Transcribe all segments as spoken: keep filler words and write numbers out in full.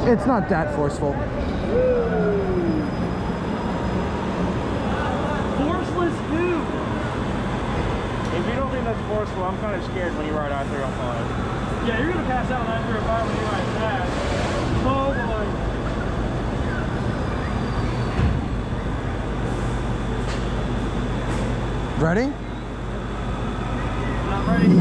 It's not that forceful. Forceless who? If you don't think that's forceful, I'm kind of scared when you ride I three oh five. Yeah, you're going to pass out on I three oh five when you ride fast. Oh boy. Ready? Not ready.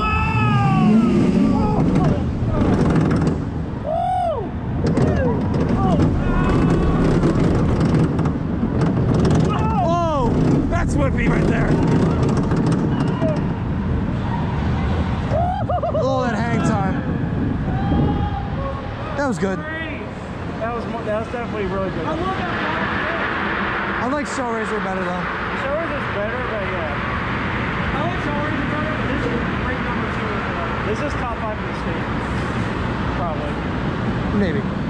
Whoa! That's whippy right there. Oh, that hang time. That was good. That was that was definitely really good. I love that. I like Soul Razor better though. Soul Razor's better, but yeah. I like Soul Razor better, but this is great number two. This is top five in the state. Probably. Maybe.